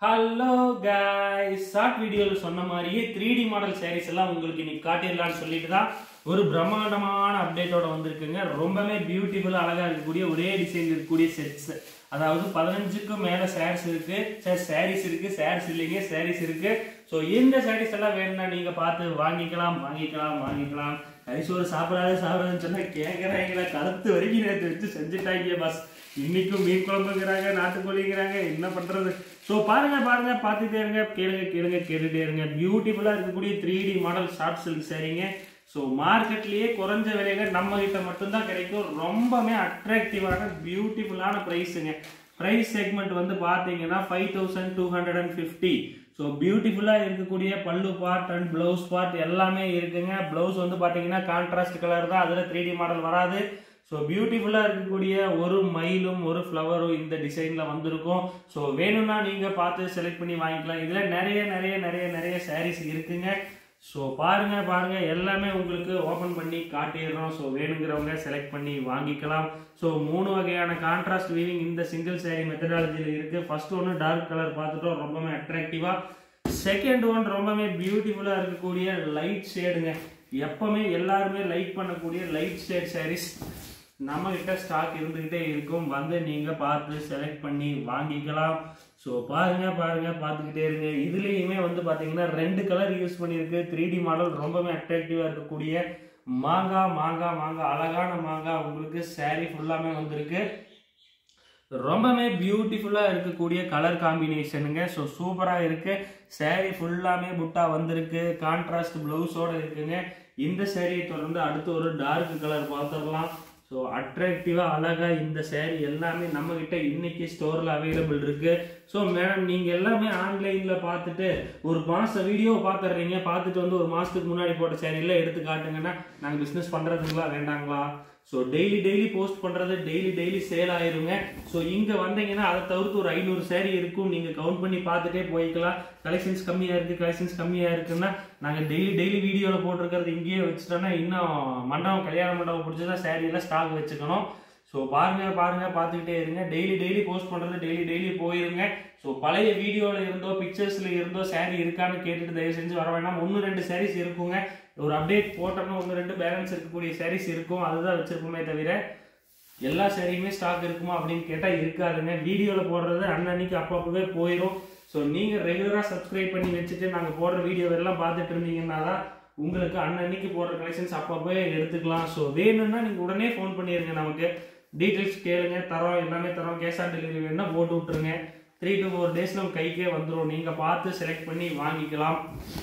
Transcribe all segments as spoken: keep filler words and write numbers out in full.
Hello guys short வீடியோல சொன்ன மாதிரியே த்ரீ டி மாடல் sarees எல்லாம் உங்களுக்கு இன்னைக்கு காட்டிடலாம்னு சொல்லிட்டு தான் ஒரு பிரம்மாண்டமான அப்டேட்டோட வந்திருக்குங்க. ரொம்பவே பியூட்டிஃபுல்லா அழகா இருக்கக்கூடிய ஒரே டிசைன் இருக்கக்கூடிய செட்ஸ், அதாவது பதினஞ்சுக்கு மேல sarees இருக்கு. சார் sarees இருக்கு, sarees இல்லைங்க sarees இருக்கு. சோ இந்த sarees எல்லாம் வேணும்னா நீங்க பார்த்து வாங்கிக்கலாம் வாங்கிக்கலாம் வாங்கிக்கலாம். கைசோறு சாப்பிடாத சாப்பிடாதுன்னு சொன்னா கேக்குறாங்களா, கருத்து வரைக்கும் நேற்று வச்சு செஞ்சுட்டாங்க பாஸ். இன்னைக்கும் மீன் குழம்புங்கிறாங்க, நாட்டுக்கோழிங்கிறாங்க, என்ன பண்றது. ஸோ பாருங்க பாருங்க பார்த்துட்டே இருங்க, கேளுங்க கேளுங்க கேட்டுட்டே இருங்க. பியூட்டிஃபுல்லா இருக்கக்கூடிய three D model short silk சாரீங்க. ஸோ மார்க்கெட்லயே குறைஞ்ச விலையில நம்ம கிட்ட மட்டும்தான் கிடைக்கும். ரொம்பவே அட்ராக்டிவான பியூட்டிஃபுல்லான ப்ரைஸுங்க. ப்ரைஸ் செக்மெண்ட் வந்து பார்த்தீங்கன்னா five thousand two hundred and fifty. So பியூட்டிஃபுல்லாக இருக்கக்கூடிய பல்லு பார்ட் அண்ட் பிளவுஸ் பார்ட் எல்லாமே இருக்குங்க. பிளவுஸ் வந்து பார்த்தீங்கன்னா கான்ட்ராஸ்ட் கலர் தான், அதில் த்ரீ டி மாடல் வராது. ஸோ பியூட்டிஃபுல்லாக இருக்கக்கூடிய ஒரு மயிலும் ஒரு ஃப்ளவரும் இந்த டிசைனில் வந்திருக்கும். ஸோ வேணும்னா நீங்கள் பார்த்து செலக்ட் பண்ணி வாங்கிக்கலாம். இதில் நிறைய நிறைய நிறைய நிறைய சாரீஸ் இருக்குங்க. ஸோ பாருங்க பாருங்க எல்லாமே உங்களுக்கு ஓப்பன் பண்ணி காட்டிடுறோம். ஸோ வேணுங்கிறவங்க செலக்ட் பண்ணி வாங்கிக்கலாம். ஸோ மூணு வகையான கான்ட்ராஸ்ட் வீவிங் இந்த சிங்கிள் சாரீ மெத்தடாலஜியில் இருக்குது. ஃபர்ஸ்ட் ஒன்று டார்க் கலர் பார்த்துட்டோம், ரொம்பவே அட்ராக்டிவாக. செகண்ட் ஒன் ரொம்பவே பியூட்டிஃபுல்லாக இருக்கக்கூடிய லைட் ஷேடுங்க. எப்பவுமே எல்லாருமே லைக் பண்ணக்கூடிய லைட் ஷேட் சாரீஸ் நம்ம கிட்ட ஸ்டாக் இருந்துகிட்டே இருக்கும். வந்து நீங்க பார்த்து செலக்ட் பண்ணி வாங்கிக்கலாம். ஸோ பாருங்க பாருங்க பார்த்துக்கிட்டே இருங்க. இதுலேயுமே வந்து பார்த்தீங்கன்னா ரெண்டு கலர் யூஸ் பண்ணியிருக்கு. த்ரீ டி மாடல் ரொம்பவே அட்ராக்டிவாக இருக்கக்கூடிய மாங்கா மாங்கா மாங்கா அழகான மாங்கா உங்களுக்கு சாரீ ஃபுல்லாமே வந்திருக்கு. ரொம்பவே பியூட்டிஃபுல்லாக இருக்கக்கூடிய கலர் காம்பினேஷனுங்க. ஸோ சூப்பராக இருக்கு. சாரீ ஃபுல்லாமே புட்டா வந்திருக்கு, கான்ட்ராஸ்ட் பிளவுஸோட இருக்குங்க. இந்த சாரியை தொடர்ந்து அடுத்து ஒரு டார்க் கலர் பார்த்துடலாம். ஸோ அட்ராக்டிவாக அழகாக இந்த சேரீ எல்லாமே நம்மக்கிட்ட இன்னைக்கு ஸ்டோரில் அவைலபிள் இருக்குது. ஸோ மேடம் நீங்கள் எல்லாமே ஆன்லைனில் பார்த்துட்டு ஒரு மாதம் வீடியோ பார்த்துட்றீங்க, பார்த்துட்டு வந்து ஒரு மாதத்துக்கு முன்னாடி போட்ட சேரீலாம் எடுத்து காட்டுங்கன்னா நாங்கள் பிஸ்னஸ் பண்ணுறதுங்களா வேண்டாங்களா? ஸோ டெய்லி டெய்லி போஸ்ட் பண்ணுறது டெய்லி டெய்லி சேல் ஆயிருங்க. ஸோ இங்கே வந்தீங்கன்னா அதை தவிர்த்து ஒரு ஐநூறு சேரீ இருக்கும், நீங்கள் கவுண்ட் பண்ணி பார்த்துட்டே போய்க்கலாம். கலெக்ஷன்ஸ் கம்மியாக இருக்குது கலெக்ஷன்ஸ் கம்மியாக இருக்குன்னா நாங்கள் டெய்லி டெய்லி வீடியோவில் போட்டிருக்கிறது இங்கேயே வச்சுட்டோன்னா இன்னும் மண்டபம் கல்யாண மண்டபம் பிடிச்சதான் சேரீலாம் ஸ்டாக் வச்சுக்கணும். ஸோ பாருங்க பாருங்க பார்த்துக்கிட்டே இருங்க. டெய்லி டெய்லி போஸ்ட் பண்ணுறது டெய்லி டெய்லி போயிருங்க. ஸோ பழைய வீடியோவில் இருந்தோ பிக்சர்ஸில் இருந்தோ சாரீ இருக்கான்னு கேட்டுட்டு தயவு செஞ்சு வர வேண்டாம். ஒன்று ரெண்டு சாரீஸ் இருக்குங்க. ஒரு அப்டேட் போட்டோம்னா ஒன்று ரெண்டு பேலன்ஸ் இருக்கக்கூடிய சாரீஸ் இருக்கும், அதுதான் வச்சிருப்போமே தவிர எல்லா சாரியுமே ஸ்டாக் இருக்குமா அப்படின்னு கேட்டால் இருக்காதுங்க. வீடியோவில் போடுறது அன்னன்னைக்கு அப்பப்பவே போயிடும். ஸோ நீங்கள் ரெகுலராக சப்ஸ்கிரைப் பண்ணி வச்சுட்டு நாங்கள் போடுற வீடியோவெல்லாம் பார்த்துட்டு இருந்தீங்கன்னா தான் உங்களுக்கு அன்னன்னைக்கு போடுற கலெக்ஷன்ஸ் அப்பப்போ எடுத்துக்கலாம். ஸோ வேணும்னா நீங்கள் உடனே ஃபோன் பண்ணிடுங்க, நமக்கு டீட்டெயில்ஸ் கேளுங்க, தரோம் எல்லாமே தரோம். கேஷ் ஆன் டெலிவரி வேணும்னா போட்டு விட்டுருங்க. த்ரீ டு ஃபோர் டேஸ் நம்ம கைக்கே வந்துடும், நீங்கள் பார்த்து செலக்ட் பண்ணி வாங்கிக்கலாம்.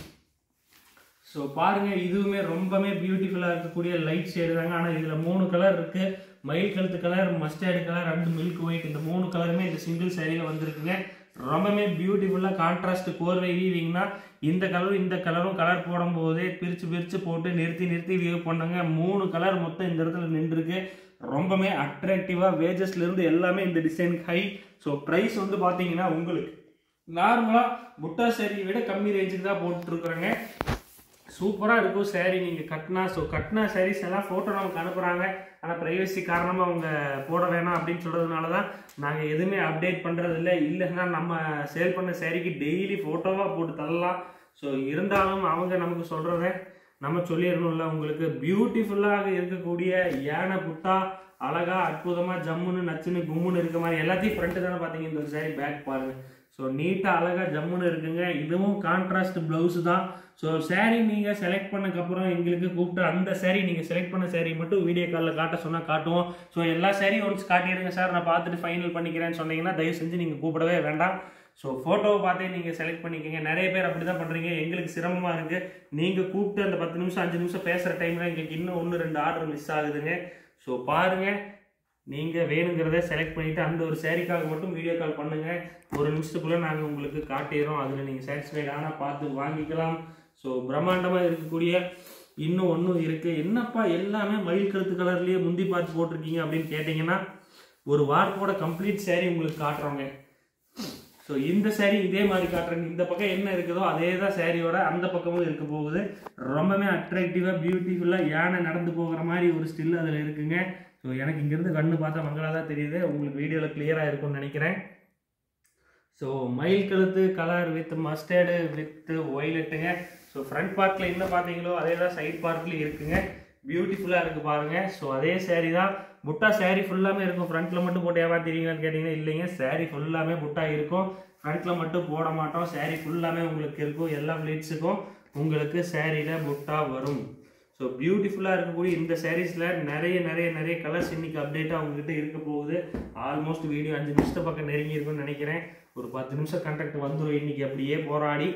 ஸோ பாருங்க இதுவுமே ரொம்பவே பியூட்டிஃபுல்லாக இருக்கக்கூடிய லைட் ஷேடு தாங்க. ஆனால் இதில் மூணு கலர் இருக்கு, மயில் கழுத்து colour, mustard colour and milk white. இந்த மூணு கலருமே இந்த சிங்கிள் சாரியில் வந்திருக்குங்க. ரொம்பவே பியூட்டிஃபுல்லாக கான்ட்ராஸ்ட் கோர்வை வீவிங்னா இந்த கலரும் இந்த கலரும் கலர் போடும்போதே பிரித்து பிரித்து போட்டு நிறுத்தி நிறுத்தி வீவ் பண்ணுங்க. மூணு கலர் மொத்தம் இந்த இடத்துல நின்றுருக்கு. ரொம்பவே அட்ராக்டிவாக வேஜஸ்லேருந்து எல்லாமே இந்த டிசைனுக்கு ஹை. ஸோ ப்ரைஸ் வந்து பார்த்தீங்கன்னா உங்களுக்கு நார்மலாக புட்டா சாரியை விட கம்மி ரேஞ்சுக்கு தான் போட்டுருக்குறேங்க. சூப்பராக இருக்கும் சாரீ நீங்கள் கட்டினா. ஸோ கட்டினா சாரீஸ் எல்லாம் ஃபோட்டோ நமக்கு அனுப்புகிறாங்க, ஆனால் ப்ரைவசி காரணமாக அவங்க போட வேணாம் அப்படின்னு சொல்கிறதுனால தான் நாங்கள் எதுவுமே அப்டேட் பண்ணுறது இல்லை. இல்லைன்னா நம்ம சேல் பண்ண சாரீக்கு டெய்லி ஃபோட்டோவாக போட்டு தரலாம். ஸோ இருந்தாலும் அவங்க நமக்கு சொல்கிறத நம்ம சொல்லிடணும்ல. உங்களுக்கு பியூட்டிஃபுல்லாக இருக்கக்கூடிய யானை புட்டா அழகாக அற்புதமாக ஜம்முன்னு நச்சுன்னு கும்முன்னு இருக்க மாதிரி எல்லாத்தையும் ஃப்ரண்ட்டு தானே பார்த்தீங்க. இந்த ஒரு சாரீ பேக் பாருங்கள். ஸோ நீட்டாக அழகாக ஜம்முன்னு இருக்குங்க. இதுவும் கான்ட்ராஸ்ட் ப்ளவுஸு தான். ஸோ சாரீ நீங்கள் செலக்ட் பண்ணக்கப்புறம் எங்களுக்கு கூப்பிட்டு அந்த சாரீ நீங்கள் செலக்ட் பண்ண சாரீ மட்டும் வீடியோ காலில் காட்ட சொன்னால் காட்டுவோம். ஸோ எல்லா சாரீ ஒன்ஸ் காட்டிடுங்க சார், நான் பார்த்துட்டு ஃபைனல் பண்ணிக்கிறேன்னு சொன்னீங்கன்னா தயவு செஞ்சு நீங்கள் கூப்பிடவே வேண்டாம். ஸோ ஃபோட்டோவை பார்த்தே நீங்கள் செலக்ட் பண்ணிக்கோங்க. நிறைய பேர் அப்படி தான் பண்ணுறீங்க, எங்களுக்கு சிரமமாக இருக்குது. நீங்கள் கூப்பிட்டு அந்த பத்து நிமிஷம் அஞ்சு நிமிஷம் பேசுகிற டைமில் எங்களுக்கு இன்னும் ஒன்று ரெண்டு ஆர்டர் மிஸ் ஆகுதுங்க. ஸோ பாருங்கள், நீங்கள் வேணுங்கிறத செலக்ட் பண்ணிவிட்டு அந்த ஒரு சாரீக்காக மட்டும் வீடியோ கால் பண்ணுங்கள். ஒரு நிமிஷத்துக்குள்ளே நாங்கள் உங்களுக்கு காட்டிடுறோம். அதில் நீங்கள் சாட்டிஸ்ஃபைட் ஆனால் பார்த்து வாங்கிக்கலாம். ஸோ பிரம்மாண்டமாக இருக்கக்கூடிய இன்னும் ஒன்றும் இருக்குது. என்னப்பா எல்லாமே மயில் கழுத்து கலர்லேயே முந்தி பார்த்து போட்டிருக்கீங்க அப்படின்னு கேட்டிங்கன்னா ஒரு வார்ப்போட கம்ப்ளீட் சாரீ உங்களுக்கு காட்டுறோங்க. ஸோ இந்த சாரீ இதே மாதிரி காட்டுறேங்க. இந்த பக்கம் என்ன இருக்குதோ அதே தான் சாரியோட அந்த பக்கமும் இருக்க போகுது. ரொம்பவே அட்ராக்டிவாக பியூட்டிஃபுல்லாக யானை நடந்து போகிற மாதிரி ஒரு ஸ்டில் அதில் இருக்குங்க. ஸோ எனக்கு இங்கேருந்து கண்ணு பார்த்தா மங்களாக தான் தெரியுது, உங்களுக்கு வீடியோவில் கிளியராக இருக்கும்னு நினைக்கிறேன். ஸோ மயில் கழுத்து கலர் வித் மஸ்டர்டு வித் ஒய்லெட்டுங்க. ஸோ ஃப்ரண்ட் பார்ட்டில் என்ன பார்த்தீங்களோ அதே தான் சைட் பார்ட்லேயும் இருக்குங்க. பியூட்டிஃபுல்லாக இருக்குது பாருங்கள். ஸோ அதே சேரீ தான், புட்டா சேரீ ஃபுல்லாமே இருக்கும். ஃப்ரண்ட்டில் மட்டும் போட்டு ஏமாத்திரீங்களான்னு கேட்டிங்கன்னா இல்லைங்க, சேரீ ஃபுல்லாமே புட்டா இருக்கும். ஃப்ரண்ட்டில் மட்டும் போட மாட்டோம், சேரீ ஃபுல்லாமே உங்களுக்கு இருக்கும். எல்லா ப்ளீட்ஸுக்கும் உங்களுக்கு சேரீயில் புட்டா வரும். ஸோ பியூட்டிஃபுல்லாக இருக்கக்கூடிய இந்த சாரீஸில் நிறைய நிறைய நிறைய கலர்ஸ் இன்றைக்கி அப்டேட்டாக உங்ககிட்ட இருக்க போகுது. ஆல்மோஸ்ட் வீடியோ அஞ்சு நிமிஷத்தை பக்கம் நெருங்கி இருக்குன்னு நினைக்கிறேன். ஒரு பத்து நிமிஷம் கண்டக்ட் வந்துடும் இன்றைக்கி அப்படியே போராடி.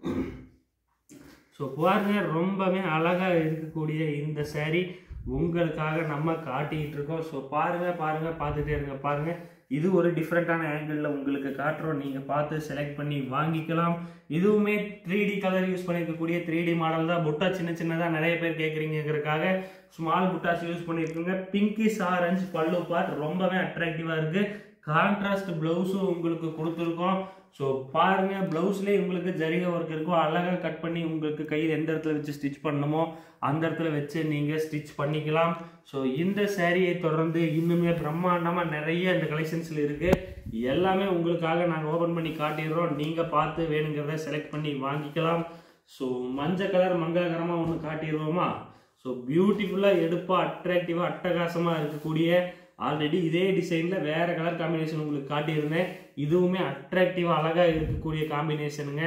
ஸோ பாருங்கள், ரொம்பவே அழகாக இருக்கக்கூடிய இந்த சாரீ உங்களுக்காக நம்ம காட்டிகிட்டு இருக்கோம். ஸோ பாருங்கள் பாருங்கள் பார்த்துட்டே இருங்க. பாருங்கள், இது ஒரு டிஃப்ரெண்ட்டான ஆங்கிளில் உங்களுக்கு காட்டுறோம். நீங்கள் பார்த்து செலக்ட் பண்ணி வாங்கிக்கலாம். இதுவுமே த்ரீ டி கலர் யூஸ் பண்ணியிருக்கக்கூடிய த்ரீ டி மாடல் தான். புட்டா சின்ன சின்னதாக நிறைய பேர் கேட்குறீங்கிறதுக்காக ஸ்மால் புட்டாஸ் யூஸ் பண்ணியிருக்குங்க. பிங்கிஷ் ஆரஞ்சு பல்லு பார்ட் ரொம்பவே அட்ராக்டிவாக இருக்குது. கான்ட்ராஸ்ட் ப்ளவுஸும் உங்களுக்கு கொடுத்துருக்கோம். ஸோ பாருங்கள், ப்ளவுஸ்லேயே உங்களுக்கு ஜரிகை ஒர்க் இருக்கும். அழகாக கட் பண்ணி உங்களுக்கு கையில் எந்த இடத்துல வச்சு ஸ்டிச் பண்ணணுமோ அந்த இடத்துல வச்சு நீங்கள் ஸ்டிச் பண்ணிக்கலாம். ஸோ இந்த சேரீயை தொடர்ந்து இன்னுமே பிரம்மாண்டமாக நிறைய இந்த கலெக்ஷன்ஸில் இருக்குது. எல்லாமே உங்களுக்காக நாங்கள் ஓப்பன் பண்ணி காட்டிடுறோம். நீங்கள் பார்த்து வேணுங்கிறத செலக்ட் பண்ணி வாங்கிக்கலாம். ஸோ மஞ்சள் கலர் மங்களகரமாக ஒன்று காட்டிடுவோமா? ஸோ பியூட்டிஃபுல்லாக எடுப்பாக அட்ராக்டிவாக அட்டகாசமாக இருக்கக்கூடிய, ஆல்ரெடி இதே டிசைனில் வேறு கலர் காம்பினேஷன் உங்களுக்கு காட்டியிருந்தேன். இதுவுமே அட்ராக்டிவாக அழகாக இருக்கக்கூடிய காம்பினேஷனுங்க.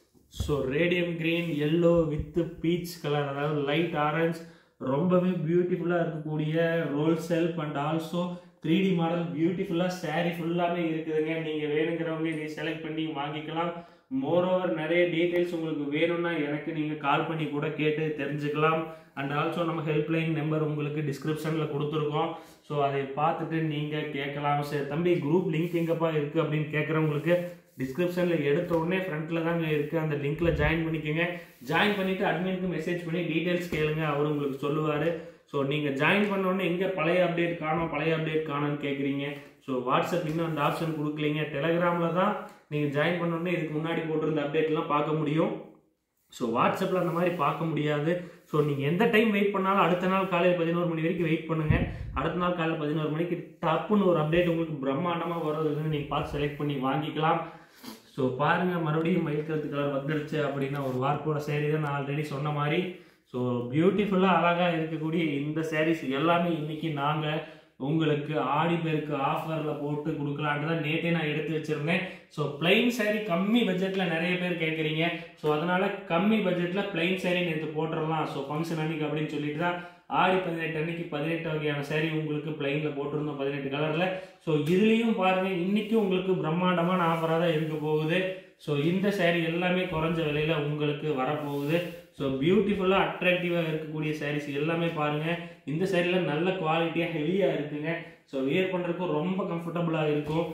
So radium green yellow with peach colour, அதாவது லைட் ஆரஞ்ச், ரொம்பவே பியூட்டிஃபுல்லாக இருக்கக்கூடிய roll self and also three D model பியூட்டிஃபுல்லாக சாரீ ஃபுல்லாமே இருக்குதுங்க. நீங்கள் வேணுங்கிறவங்க இதை செலக்ட் பண்ணி வாங்கிக்கலாம். மோரோவர் நிறைய டீட்டெயில்ஸ் உங்களுக்கு வேணும்னா எனக்கு நீங்கள் கால் பண்ணி கூட கேட்டு தெரிஞ்சுக்கலாம். அண்ட் ஆல்சோ நம்ம ஹெல்ப்லைன் நம்பர் உங்களுக்கு டிஸ்கிரிப்ஷனில் கொடுத்துருக்கோம். ஸோ அதை பார்த்துட்டு நீங்கள் கேட்கலாம். சரி தம்பி, குரூப் லிங்க் எங்கப்பா இருக்குது அப்படின்னு கேட்குறவங்களுக்கு டிஸ்கிரிப்ஷனில் எடுத்த உடனே ஃப்ரண்ட்டில் தாங்க இருக்குது. அந்த லிங்க்கில் ஜாயின் பண்ணிக்கோங்க. ஜாயின் பண்ணிவிட்டு அட்மினுக்கு மெசேஜ் பண்ணி டீட்டெயில்ஸ் கேளுங்க, அவர் உங்களுக்கு சொல்லுவார். ஸோ நீங்கள் ஜாயின் பண்ணோடனே எங்கே பழைய அப்டேட் காணும் பழைய அப்டேட் காணும்னு கேட்குறீங்க. ஸோ வாட்ஸ்அப் இன்னும் அந்த ஆப்ஷன் கொடுக்கலீங்க. டெலகிராமில் தான் நீங்கள் ஜாயின் பண்ணோடனே இதுக்கு முன்னாடி போட்டிருந்த அப்டேட்லாம் பார்க்க முடியும். ஸோ வாட்ஸ்அப்பில் அந்த மாதிரி பார்க்க முடியாது. ஸோ நீங்கள் எந்த டைம் வெயிட் பண்ணாலும் அடுத்த நாள் காலையில் பதினோரு மணி வரைக்கும் வெயிட் பண்ணுங்கள். அடுத்த நாள் காலையில் பதினோரு மணிக்கு டப்புன்னு ஒரு அப்டேட் உங்களுக்கு பிரம்மாண்டமாக வருதுன்னு நீங்கள் பார்த்து செலக்ட் பண்ணி வாங்கிக்கலாம். ஸோ பாருங்கள், மறுபடியும் மயில் கழுத்து கலர் வந்துடுச்சு அப்படின்னா ஒரு வார்ப்போட சேரீ தான் நான் ஆல்ரெடி சொன்ன மாதிரி. ஸோ பியூட்டிஃபுல்லாக அழகாக இருக்கக்கூடிய இந்த சாரீஸ் எல்லாமே இன்றைக்கி நாங்கள் உங்களுக்கு ஆடி பேருக்கு ஆஃபரில் போட்டு கொடுக்கலான்ட்டு தான் நேற்றே நான் எடுத்து வச்சுருந்தேன். ஸோ பிளைன் சாரீ கம்மி பட்ஜெட்டில் நிறைய பேர் கேட்குறீங்க. ஸோ அதனால் கம்மி பட்ஜெட்டில் பிளைன் சாரீ நேற்று போட்டுடலாம். ஸோ ஃபங்க்ஷன் அன்னைக்கு அப்படின்னு சொல்லிட்டு தான் ஆடி பதினெட்டு அன்னைக்கு பதினெட்டு வகையான சாரீ உங்களுக்கு பிளைனில் போட்டிருந்தோம், பதினெட்டு கலரில். ஸோ இதுலேயும் பாருங்கள், இன்றைக்கும் உங்களுக்கு பிரம்மாண்டமான ஆஃபராக தான் இருக்க போகுது. ஸோ இந்த சாரீ எல்லாமே குறைஞ்ச விலையில் உங்களுக்கு வரப்போகுது. ஸோ பியூட்டிஃபுல்லாக அட்ராக்டிவாக இருக்கக்கூடிய சாரீஸ் எல்லாமே பாருங்கள். இந்த சாரீயில் நல்ல குவாலிட்டியாக ஹெவியாக இருக்குங்க. ஸோ வியர் பண்ணுறதுக்கும் ரொம்ப கம்ஃபர்டபுளாக இருக்கும்.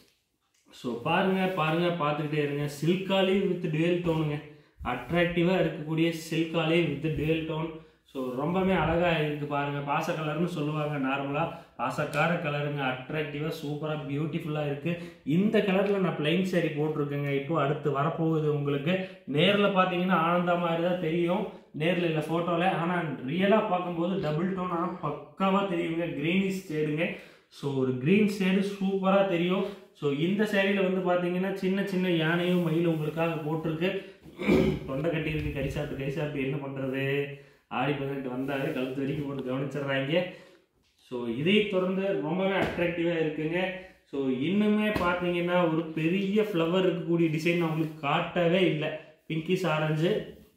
ஸோ பாருங்கள் பாருங்கள் பார்த்துக்கிட்டே இருங்க. சில்காலி வித் டுவெல் டோனுங்க, அட்ராக்டிவாக இருக்கக்கூடிய சில்காலி வித் டுவெல் டோன். ஸோ ரொம்பவே அழகாக இருக்குது பாருங்கள். பாச கலர்னு சொல்லுவாங்க நார்மலாக, பாசக்கார கலருங்க. அட்ராக்டிவாக சூப்பராக பியூட்டிஃபுல்லாக இருக்குது. இந்த கலரில் நான் பிளைன் சாரீ போட்டிருக்கேங்க. இப்போ அடுத்து வரப்போகுது உங்களுக்கு. நேரில் பார்த்தீங்கன்னா ஆனந்தா மாதிரி தான் தெரியும், நேரில் இல்லை ஃபோட்டோவில். ஆனால் ரியலாக பார்க்கும்போது டபுள் டோன் ஆனால் பக்காவாக தெரியுங்க. க்ரீனிஷ் ஷேடுங்க. ஸோ ஒரு க்ரீன் ஷேடு சூப்பராக தெரியும். ஸோ இந்த சேரீயில் வந்து பார்த்தீங்கன்னா சின்ன சின்ன யானையும் மயிலும் உங்களுக்காக போட்டிருக்கு. தொண்டை கட்டி இருக்கு, கறி சாப்பிட்டு கறி சாப்பிட்டு என்ன பண்ணுறது, ஆடி பதினெட்டு வந்தாலே கழுத்து வரைக்கும் போட்டு கவனிச்சிடுறாங்க. ஸோ இதை தொடர்ந்து ரொம்பவே அட்ராக்டிவாக இருக்குங்க. ஸோ இன்னுமே பார்த்தீங்கன்னா ஒரு பெரிய ஃப்ளவர் இருக்கக்கூடிய டிசைன் நான் உங்களுக்கு காட்டவே இல்லை. Pinkish orange.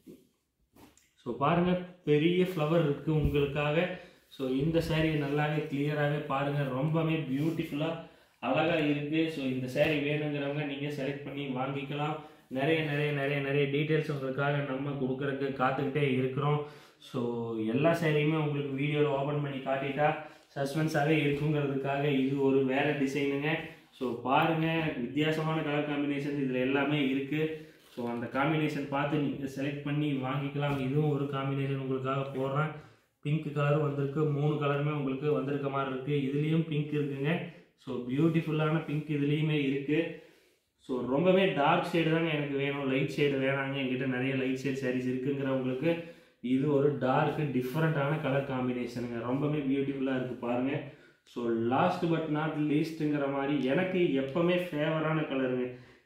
ஸோ பாருங்கள், பெரிய ஃப்ளவர் இருக்குது உங்களுக்காக. ஸோ இந்த சாரீ நல்லாவே கிளியராகவே பாருங்கள், ரொம்பவே பியூட்டிஃபுல்லாக அழகாக இருக்குது. ஸோ இந்த சாரீ வேணுங்கிறவங்க நீங்கள் செலக்ட் பண்ணி வாங்கிக்கலாம். நிறைய நிறைய நிறைய நிறைய டீட்டெயில்ஸ் உங்களுக்காக நம்ம கொடுக்குறதுக்கு காத்துக்கிட்டே இருக்கிறோம். ஸோ எல்லா சாரியுமே உங்களுக்கு வீடியோவில் ஓப்பன் பண்ணி காட்டிட்டா சஸ்பென்ஸாகவே இருக்குங்கிறதுக்காக இது ஒரு வேறு டிசைனுங்க. ஸோ பாருங்கள், வித்தியாசமான கலர் காம்பினேஷன் இதில் எல்லாமே இருக்குது. ஸோ அந்த காம்பினேஷன் பார்த்து நீங்கள் செலக்ட் பண்ணி வாங்கிக்கலாம். இதுவும் ஒரு காம்பினேஷன் உங்களுக்காக போடுறேன். பிங்க் கலரும் வந்திருக்கு, மூணு கலருமே உங்களுக்கு வந்திருக்க மாதிரி இருக்குது. இதுலேயும் பிங்க் இருக்குங்க. ஸோ பியூட்டிஃபுல்லான பிங்க் இதுலேயுமே இருக்குது. ஸோ ரொம்பவே டார்க் ஷேடு தாங்க எனக்கு வேணும், லைட் ஷேடு வேணாங்க. என்கிட்ட நிறைய லைட் ஷேட் சாரீஸ் இருக்குங்கிறவங்களுக்கு இது ஒரு டார்க்கு டிஃப்ரெண்ட்டான கலர் காம்பினேஷனுங்க. ரொம்பவே பியூட்டிஃபுல்லாக இருக்குது பாருங்கள். ஸோ லாஸ்ட் பட் நாட் லீஸ்ட்டுங்கிற மாதிரி எனக்கு எப்போவுமே ஃபேவரான கலருங்க.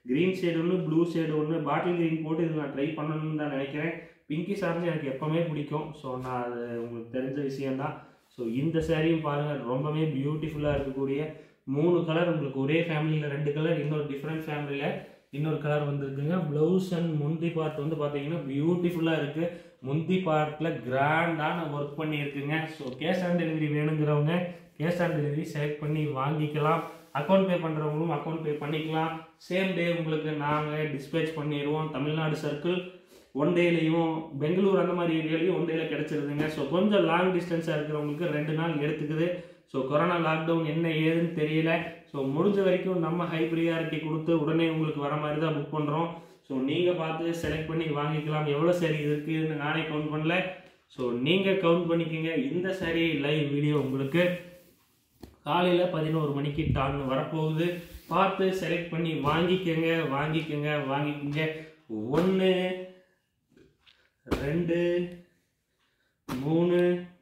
க்ரீன் ஷேடு ஒன்று, ப்ளூ ஷேடு ஒன்று, பாட்டில் க்ரீன் போட்டு இது நான் ட்ரை பண்ணணும்னு தான் நினைக்கிறேன். பிங்கி சார்ஜ் எனக்கு எப்போவுமே பிடிக்கும். ஸோ நான் அது உங்களுக்கு தெரிஞ்ச விஷயந்தான். ஸோ இந்த சேரீயும் பாருங்கள், ரொம்பவே பியூட்டிஃபுல்லாக இருக்கக்கூடிய மூணு கலர் உங்களுக்கு ஒரே ஃபேமிலியில் ரெண்டு கலர், இன்னொரு டிஃப்ரெண்ட் ஃபேமிலியில் இன்னொரு கலர் வந்துருக்குங்க. ப்ளவுஸ் அண்ட் முந்தி பார்ட் வந்து பார்த்தீங்கன்னா பியூட்டிஃபுல்லாக இருக்குது. முந்தி பார்ட்டில் கிராண்டான ஒர்க் பண்ணியிருக்குங்க. ஸோ கேஷ் ஆன் டெலிவரி வேணுங்கிறவங்க கேஷ் ஆன் டெலிவரி செலக்ட் பண்ணி வாங்கிக்கலாம். அக்கௌண்ட் பே பண்ணுறவங்களும் அக்கௌண்ட் பே பண்ணிக்கலாம். சேம் டே உங்களுக்கு நாங்கள் டிஸ்பேச் பண்ணிடுவோம். தமிழ்நாடு சர்க்கிள் ஒன் டேலையும், பெங்களூர் அந்த மாதிரி ஏரியாலையும் ஒன் டேல கிடச்சிருதுங்க. ஸோ கொஞ்சம் லாங் டிஸ்டன்ஸாக இருக்கிறவங்களுக்கு ரெண்டு நாள் எடுத்துக்குது. ஸோ கொரோனா லாக்டவுன் என்ன ஏதுன்னு தெரியல. ஸோ முடிஞ்ச வரைக்கும் நம்ம ஹை ப்ரியாரிட்டி கொடுத்து உடனே உங்களுக்கு வர மாதிரி தான் புக் பண்ணுறோம். ஸோ நீங்கள் பார்த்து செலக்ட் பண்ணி வாங்கிக்கலாம். எவ்வளோ சரி இருக்குதுன்னு நானே கவுண்ட் பண்ணல. ஸோ நீங்கள் கவுண்ட் பண்ணிக்கோங்க. இந்த சரி லைவ் வீடியோ உங்களுக்கு காலையில் பதினோரு மணிக்கு டான்னு வரப்போகுது. பார்த்து செலக்ட் பண்ணி வாங்கிக்கோங்க வாங்கிக்கோங்க வாங்கிக்கோங்க. ஒன்று, ரெண்டு, மூணு,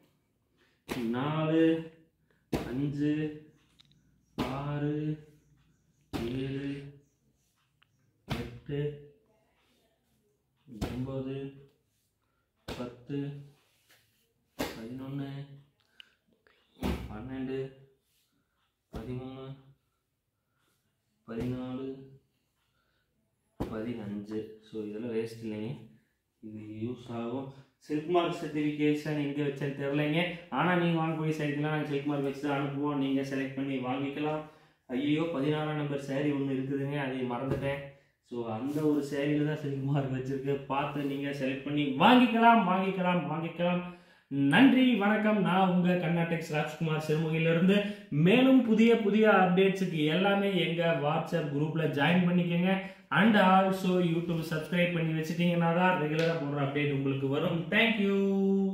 நாலு, அஞ்சு, ஆறு, ஏழு, எட்டு, ஒன்பது, பத்து, பதினொன்று, பன்னெண்டு, பதிமூணு, பதினாலு, பதினஞ்சு. ஸோ இதெல்லாம் வேஸ்ட் இல்லைங்க, இது யூஸ் ஆகும். சில்க் மார்க் சர்டிஃபிகேஷன் எங்கே வச்சேன்னு தெரிலைங்க. ஆனால் நீங்கள் வாங்கக்கூடிய சைட்லாம் நாங்கள் சில்க் மார்க் வச்சு தான் அனுப்புவோம். நீங்கள் செலக்ட் பண்ணி வாங்கிக்கலாம். ஐயோ, பதினாறாம் நம்பர் சேரீ ஒன்று இருக்குதுங்க, அதை மறந்துட்டேன். ஸோ அந்த ஒரு சேரீயில் தான் சில்க் மார்க் வச்சுருக்கு. பார்த்து நீங்கள் செலக்ட் பண்ணி வாங்கிக்கலாம் வாங்கிக்கலாம் வாங்கிக்கலாம். நன்றி, வணக்கம். நான் உங்கள் கர்நாடெக்ஸ் ராஜ்குமார் சிறுமுகையிலிருந்து. மேலும் புதிய புதிய அப்டேட்ஸுக்கு எல்லாமே எங்கள் வாட்ஸ்அப் குரூப்பில் ஜாயின் பண்ணிக்கோங்க. அண்ட் ஆல்சோ யூடியூப் சப்ஸ்கிரைப் பண்ணி வச்சுட்டீங்கன்னா தான் ரெகுலராக போடுற அப்டேட் உங்களுக்கு வரும். தேங்க்யூ.